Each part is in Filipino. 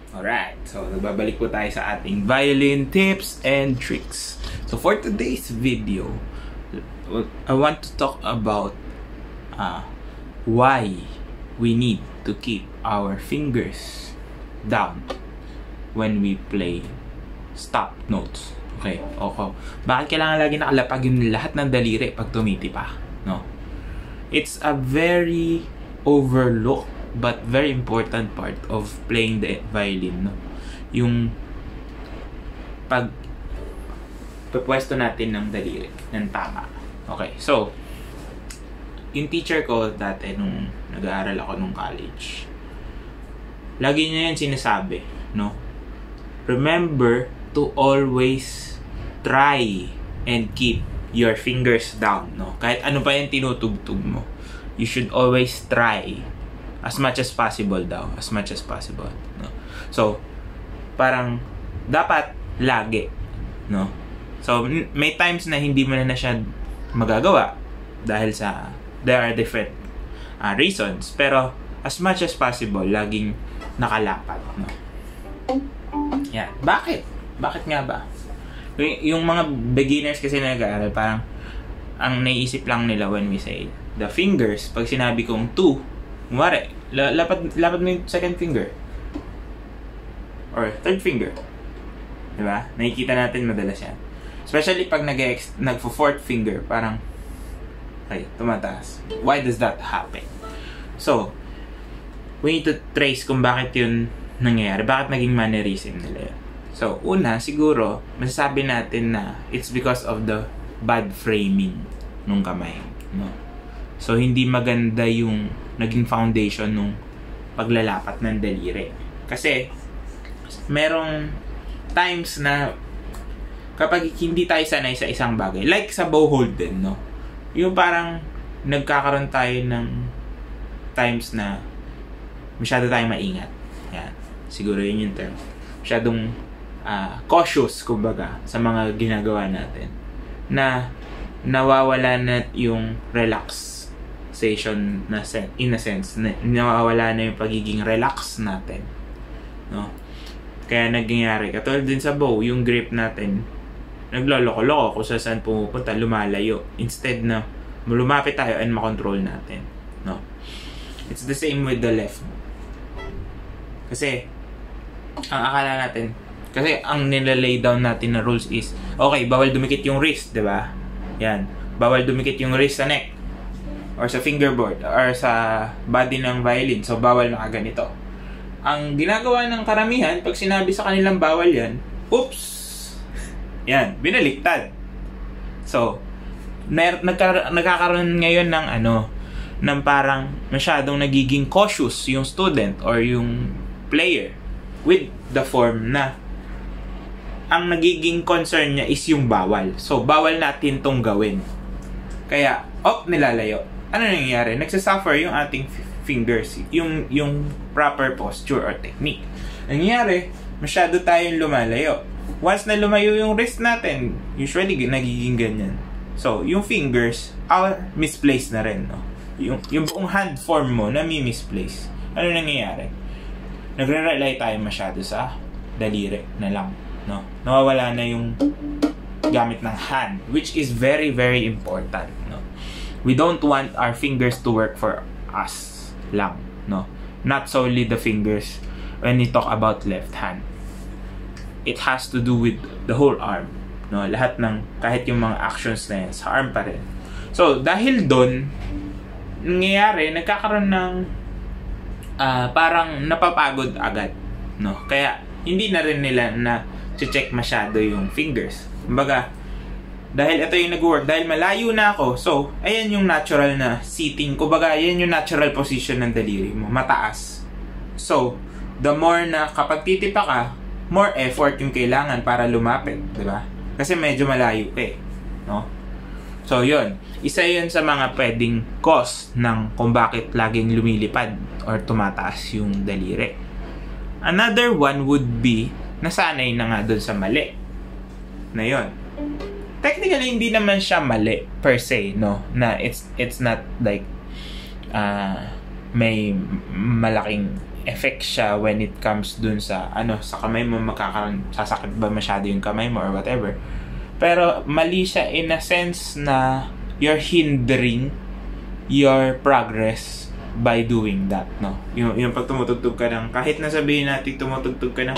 Alright, so nagbabalik po tayo sa ating violin tips and tricks. So for today's video, I want to talk about why we need to keep our fingers down when we play stop notes. Okay. Bakit kailangan lagi nakalapag yung lahat ng daliri pag tumitipa? No? It's a very overlooked but very important part of playing the violin. No? Yung pagpwesto natin ng daliri ng tama. Okay. So, yung teacher ko dati nung nag-aaral ako nung college, lagi niya yan sinasabi, no? Remember to always try and keep your fingers down, no? Kahit ano pa yung tinutugtog mo, you should always try as much as possible daw, as much as possible, no? So, parang dapat lagi, no? So, may times na hindi mo na siya magagawa dahil sa there are different reasons, pero as much as possible laging nakalapat, no? Yan. Bakit nga ba? Yung mga beginners kasi nag-aaral, parang ang naiisip lang nila when we say the fingers, pag sinabi kong 2, kumari, lapad mo yung second finger or third finger, diba? Nakikita natin madalas yan, especially pag nagfo-fourth finger, parang okay, tumataas. Why does that happen? So, we need to trace kung bakit yun nangyayari, bakit naging mannerism nila yun. So, una, siguro, masasabi natin na it's because of the bad framing nung kamay, no? So, hindi maganda yung naging foundation nung paglalapat ng daliri. Kasi, merong times na kapag hindi tayo sanay sa isang bagay, like sa bow hold din, no? Yung parang nagkakaroon tayo ng times na masyado tayong maingat. Yan. Siguro yun yung term. Masyadong cautious, kumbaga, sa mga ginagawa natin. Na nawawala na yung relaxation na in a sense. Nawawala na yung pagiging relax natin. No? Kaya nagyayari. Katulad din sa bow, yung grip natin, nagloloko-loko kung saan pumupunta, lumalayo. Instead na lumapit tayo and makontrol natin. No? It's the same with the left. Kasi, ang akala natin, kasi ang nilalay down natin na rules is, okay, bawal dumikit yung wrist, di ba? Yan. Bawal dumikit yung wrist sa neck, or sa fingerboard, or sa body ng violin. So, bawal nakaganito. Ang ginagawa ng karamihan, pag sinabi sa kanilang bawal yan, oops! Yan, binaliktad. So, nagkakaroon ngayon ng ng parang masyadong nagiging cautious yung student or yung player with the form na ang nagiging concern niya is yung bawal. So, bawal natin tong gawin. Kaya, nilalayo. Ano nangyayari? Nagsasuffer yung ating fingers, yung proper posture or technique. Nangyayari, masyado tayong lumalayo. Once na lumayo yung wrist natin, usually nagiging ganyan. So, yung fingers are misplaced na rin, no? Yung buong hand form mo na misplace. Ano nangyayari? Nagre-rely tayo masyado sa daliri na lang, no? Nawawala na yung gamit ng hand, which is very, very important, no? We don't want our fingers to work for us lang, no? Not solely the fingers when we talk about left hand. It has to do with the whole arm, no? Lahat ng, kahit yung mga actions na yan, sa arm pa rin. So, dahil doon, nangyayari, nagkakaroon ng parang napapagod agad, no? Kaya hindi na rin nila na check masyado yung fingers. Kumbaga, dahil ito yung nag-work, dahil malayo na ako, so ayan yung natural na seating, kumbaga ayan yung natural position ng daliri mo, mataas. So, the more na kapag titipa ka, more effort yung kailangan para lumapit, di ba? Kasi medyo malayo no? So, yun. Isa yun sa mga pwedeng cause ng kung bakit laging lumilipad or tumataas yung daliri. Another one would be, nasanay na nga dun sa mali. Na yun. Technically, hindi naman siya mali per se, no? Na it's not like may malaking effect siya when it comes dun sa sa kamay mo, sasakit ba masyado yung kamay mo or whatever. Pero mali siya in a sense na you're hindering your progress by doing that, no? Yung pag tumutugtog ka ng, kahit na sabihin natin tumutugtog ka ng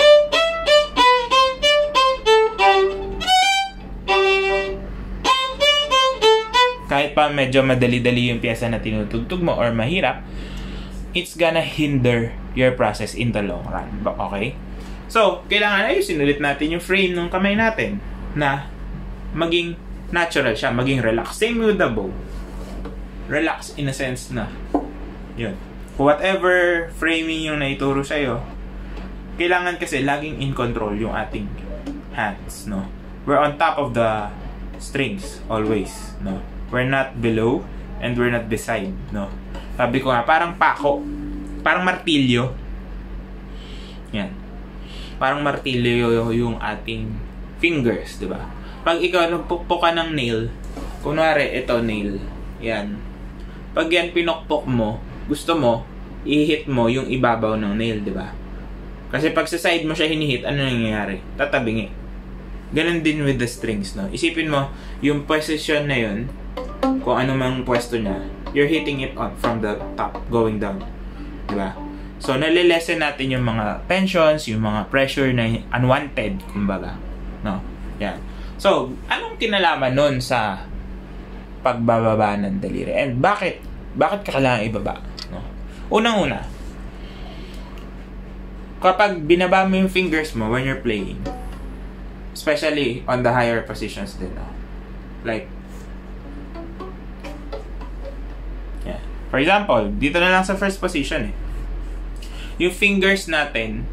kahit pa medyo madali-dali yung piyesa na tinutugtog mo or mahirap, it's gonna hinder your process in the long run. Okay? So, kailangan ayusin ulit natin yung frame ng kamay natin na maging natural siya, maging relax. Same with the bow. Relax in a sense na yun. Whatever framing yung naituro sa'yo, kailangan kasi laging in control yung ating hands, no? We're on top of the strings always, no? We're not below and we're not beside, no? Sabi ko nga, parang pako, parang martilyo. Yan. Parang martilyo yung ating fingers, di ba? Pag ikaw nagpukpok ka ng nail, kunwari ito nail, yan. Pag yan pinukpok mo, gusto mo, i-hit mo yung ibabaw ng nail, di ba? Kasi pag sa side mo siya hinihit, ano nangyayari? Tatabingi. Ganon din with the strings, no? Isipin mo, yung position na yun, kung ano mang pwesto niya, you're hitting it on from the top, going down. Diba? So, nalilesen natin yung mga tensions, yung mga pressure na unwanted, kumbaga. No? Yan. So, anong kinalaman nun sa pagbababa ng daliri? And bakit ka kailangan ibaba? No? Unang-una, kapag binaba mo yung fingers mo when you're playing, especially on the higher positions din, no? Like, yeah. For example, dito na lang sa first position yung fingers natin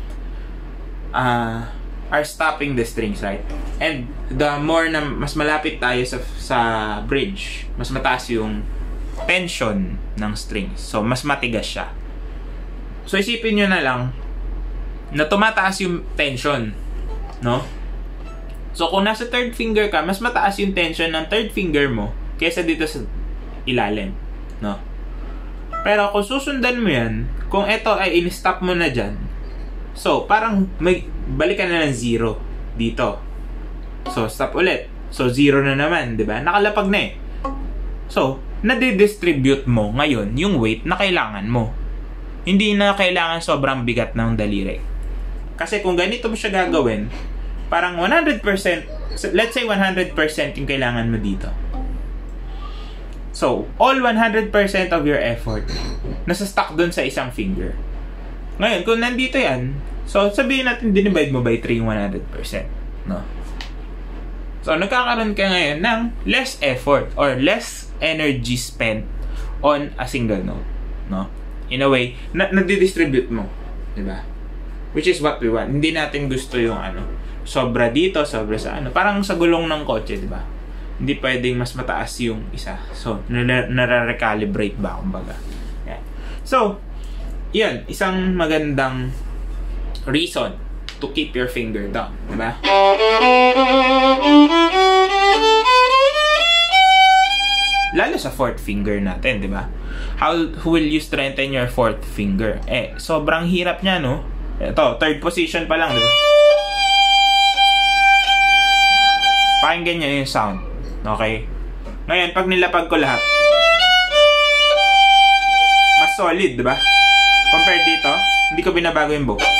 are stopping the strings, right? And the more na mas malapit tayo sa bridge, mas mataas yung tension ng strings. So, mas matigas siya. So, isipin nyo na lang na tumataas yung tension, no? So, kung nasa third finger ka, mas mataas yung tension ng third finger mo kaysa dito sa ilalim, no? Pero kung susundan mo yan, kung ito ay in-stop mo na dyan, so, parang balik ka na ng 0 dito. So, stop ulit. So, 0 na naman, di ba? Nakalapag na So, nadidistribute mo ngayon yung weight na kailangan mo. Hindi na kailangan sobrang bigat ng daliri. Kasi kung ganito mo siya gagawin, parang 100%, let's say 100% yung kailangan mo dito. So, all 100% of your effort nasa stuck dun sa isang finger. Ngayon, kung nandito yan, so sabihin natin dinivide mo by 3 yung 100%. No? So, nagkakaroon ka ngayon ng less effort or less energy spent on a single note. No? In a way, nadidistribute mo. Diba? Which is what we want. Hindi natin gusto yung sobra dito, sobra sa parang sa gulong ng kotse, di ba? Hindi pwedeng mas mataas yung isa. So, nare-recalibrate ba, kumbaga. Yeah. So, yan, isang magandang reason to keep your finger down, di ba? Lalo sa fourth finger natin, di ba? How will you strengthen your fourth finger? Sobrang hirap niya, no? Ito, third position pa lang, di ba? Pakinggan niyo yung sound. Okay? Ngayon, pag nilapag ko lahat, mas solid, di ba? Compared dito, hindi ko binabago yung bow.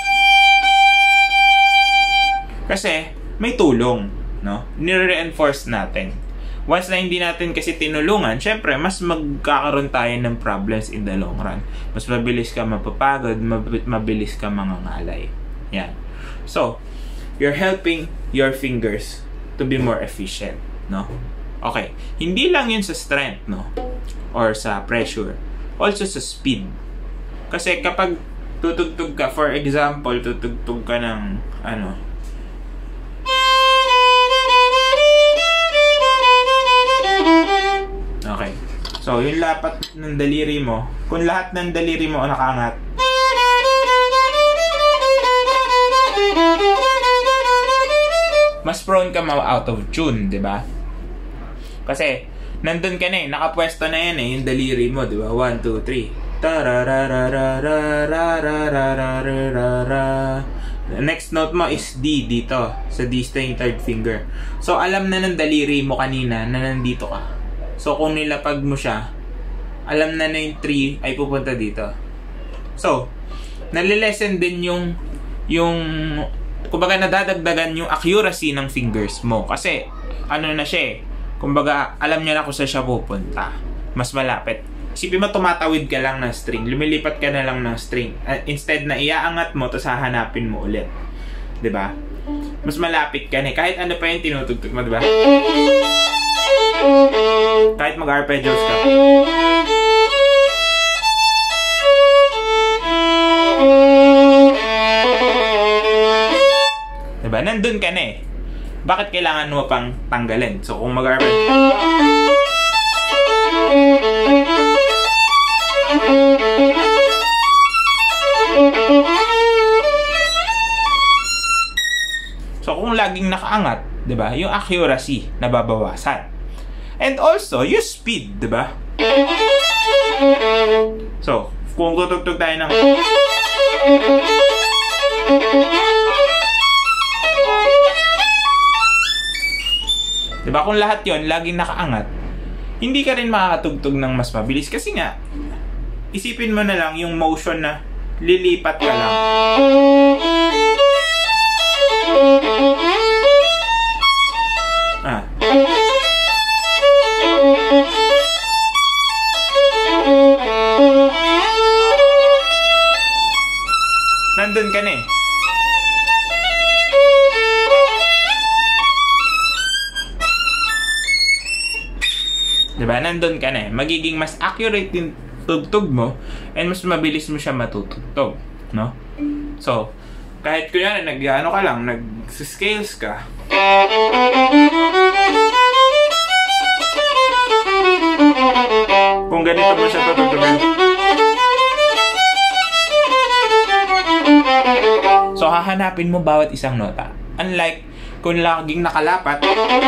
Kasi, may tulong, no? Nire-reinforce natin. Once na hindi natin kasi tinulungan, syempre, mas magkakaroon tayo ng problems in the long run. Mas mabilis ka mapapagod, mabilis ka mangangalay. Yan. So, you're helping your fingers to be more efficient, no? Okay. Hindi lang yun sa strength, no? Or sa pressure. Also sa speed. Kasi kapag tutugtog ka, for example, tutugtog ka ng, okay. So, yung lapat ng daliri mo, kung lahat ng daliri mo nakaangat, mas prone ka ma-out of tune, di ba? Kasi, nandun ka na nakapwesto na yan yung daliri mo, di ba? 1, 2, Next note mo is D dito. Sa D string third finger. So, alam na ng daliri mo kanina na nandito ka. So, kung nilapag mo siya, alam na yung 3 ay pupunta dito. So, nalilesen din yung kumbaga nadadagdagan yung accuracy ng fingers mo. Kasi, ano na siya eh. Kumbaga, alam niya na kung saan siya pupunta. Mas malapit. Isipin mo, tumatawid ka lang ng string. Lumilipat ka na lang ng string. Instead na iaangat mo, tapos hahanapin mo ulit. Diba? Mas malapit ka na eh. Kahit ano pa yung tinutugtog mo, diba? Kahit mag-arpeggios ka. Diba? Nandun ka na eh. Bakit kailangan mo pang tanggalin? So, kung mag-arpeggios... So, kung laging nakaangat, 'di ba? Yung accuracy nababawasan. And also, yung speed, 'di ba? So, kung tutugtog tayo ng diba? Kung lahat yon laging nakaangat, hindi ka rin makakatugtog ng mas mabilis. Kasi nga, isipin mo na lang yung motion na lilipat ka lang. Nandun ka na eh. Diba? Nandun ka na eh. Magiging mas accurate yung tugtog mo and mas mabilis mo siya matutugtog. No? So, kahit kunyari nag-ano ka lang, nag-scales ka. Kung ganito mo siya tutugtogin. So, hahanapin mo bawat isang nota. Unlike kung laging nakalapat,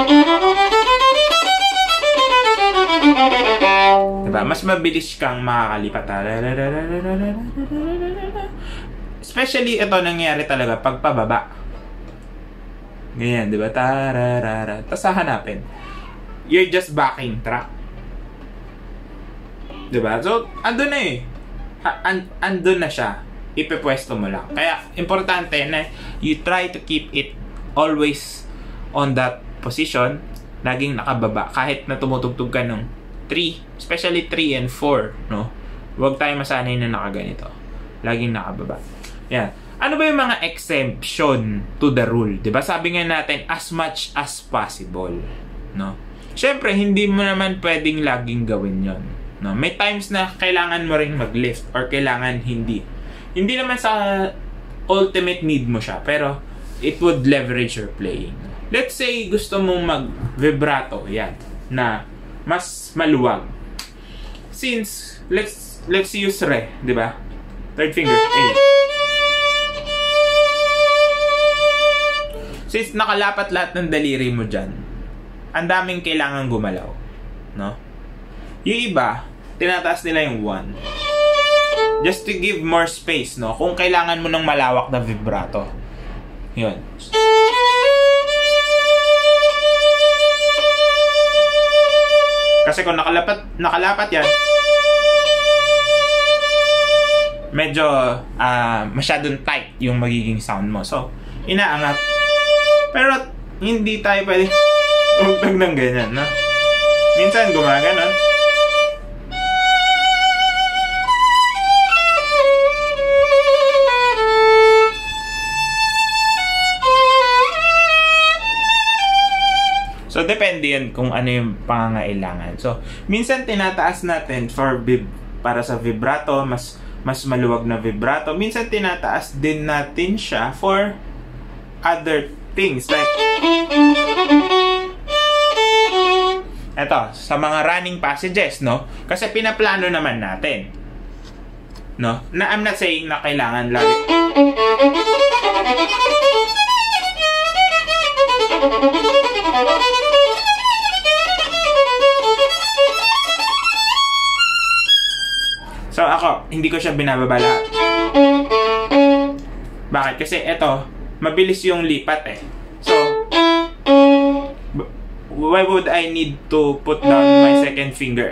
diba? Mas mabilis kang makakalipat. Especially ito nangyayari talaga pag pababa. Ganyan, diba? Tararara. Tapos hahanapin. You're just backing track. Diba? So, andun na eh. Andun na siya. Ipepwesto mo lang. Kaya, importante na you try to keep it always on that position. Laging nakababa. Kahit na tumutugtog ka ng 3, especially 3 and 4, no? Huwag tayo masanay na nakaganito. Laging nakababa. Yan. Ano ba yung mga exemption to the rule? Diba? Sabi nga natin, as much as possible. No? Siyempre, hindi mo naman pwedeng laging gawin yon. No? May times na kailangan mo ring mag-lift or kailangan hindi. Hindi naman sa ultimate need mo siya, pero it would leverage your playing. Let's say, gusto mong mag-vibrato, yan, na mas maluwag. Since, let's use Re, di ba? Third finger, A. Since nakalapat lahat ng daliri mo dyan, ang daming kailangan gumalaw. No? Yung iba, tinataas nila yung 1. Just to give more space, no? Kung kailangan mo ng malawak na vibrato. Yun. Kasi kung nakalapat yan, medyo masyadong tight yung magiging sound mo. So, inaangat. Pero, hindi tayo pwede umugtog ng ganyan, no? Minsan, gumaganon. So, depende yun kung ano yung pangangailangan. So, minsan tinataas natin para sa vibrato, mas maluwag na vibrato. Minsan tinataas din natin siya for other things. Like, eto, sa mga running passages, no? Kasi pinaplano naman natin. No? Na I'm not saying na kailangan lagi. So ako, hindi ko siya binababa lahat. Bakit? Kasi ito, mabilis yung lipat eh. So, why would I need to put down my second finger?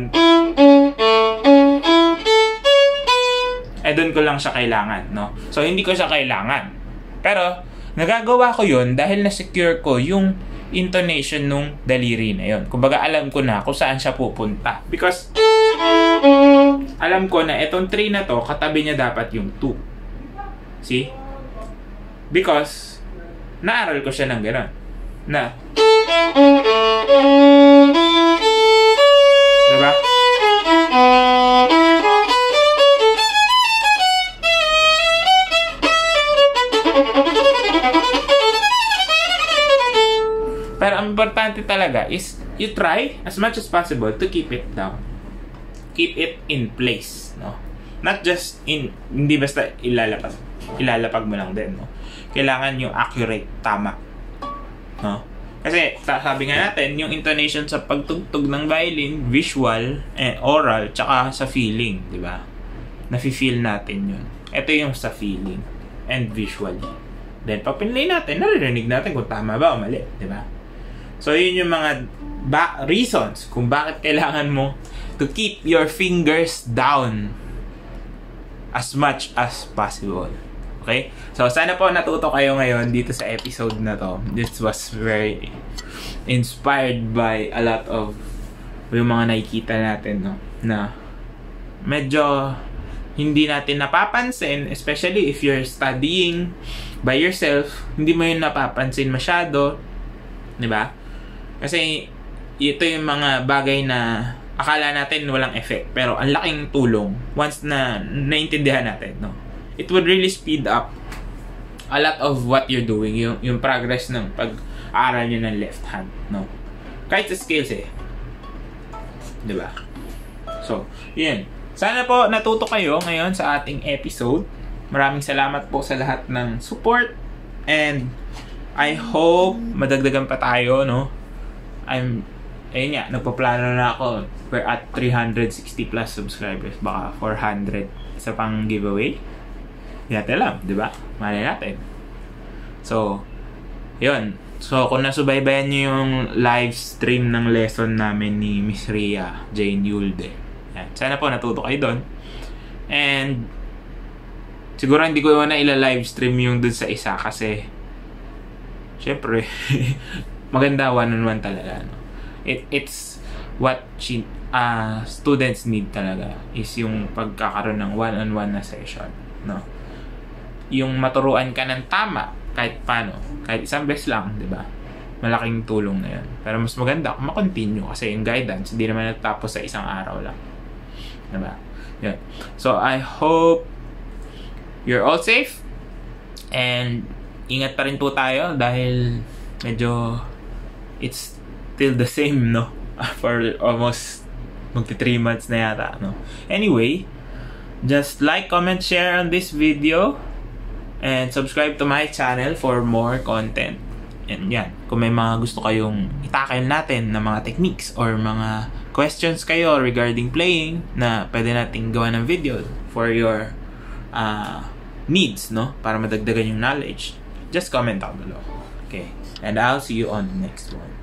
Doon ko lang siya kailangan, no? So, hindi ko siya kailangan. Pero, nagagawa ko yun dahil na-secure ko yung intonation nung daliri na yun. Kumbaga, alam ko na kung saan siya pupunta. Because, alam ko na itong 3 na to, katabi niya dapat yung 2. See? Because, naaral ko siya ng gano'n. Na, diba? Pero ang importante talaga is you try as much as possible to keep it down. Keep it in place, no? Not just hindi basta ilalapag mo lang din, no? Kailangan yung accurate, tama, no? Kasi sabi nga natin, yung intonation sa pagtugtog ng violin, visual, oral, tsaka sa feeling, di ba? Nafi-feel natin yun. Ito yung sa feeling and visually. Then pag pinlay natin, naririnig natin kung tama ba o mali, di ba? So, yun yung mga reasons kung bakit kailangan mo to keep your fingers down as much as possible. Okay? So, sana po natuto kayo ngayon dito sa episode na to. This was very inspired by a lot of yung mga nakikita natin, no? Na medyo hindi natin napapansin, especially if you're studying by yourself, hindi mo yun napapansin masyado, di ba? Kasi ito yung mga bagay na akala natin walang effect, pero ang laking tulong once na naintindihan natin, no? It would really speed up a lot of what you're doing, yung progress ng pag-aaral nyo ng left hand, no? Kahit sa skills eh, di ba? So, yun. Sana po natuto kayo ngayon sa ating episode. Maraming salamat po sa lahat ng support, and I hope madagdagan pa tayo, no? Ayun nga, nagpaplano na ako. We're at 360 plus subscribers. Baka 400 sa pang giveaway. Hindi natin alam, di ba? Malay natin. So, yun. So, kung nasubaybayan nyo yung live stream ng lesson namin ni Miss Rhea Jane Yulde. Yan. Sana po natuto kayo doon. And, siguro hindi ko na ila-live stream yung dun sa isa kasi, syempre, maganda one-on-one talaga, no? It's what students need talaga is yung pagkakaroon ng one-on-one na session, no? Yung maturuan ka ng tama kahit paano, kahit isang beses lang, di ba? Malaking tulong na yan. Pero mas maganda kung ma-continue kasi yung guidance hindi naman natapos sa isang araw lang, di ba? Yan. So I hope you're all safe, and ingat pa rin po tayo dahil medyo it's still the same, no? For almost magti 3 months na yata, no? Anyway, just like, comment, share on this video, and subscribe to my channel for more content. And yan, kung may mga gusto kayong itakil natin na mga techniques or mga questions kayo regarding playing na pwede nating gawa ng video for your needs, no? Para madagdagan yung knowledge, just comment down below. Okay, and I'll see you on the next one.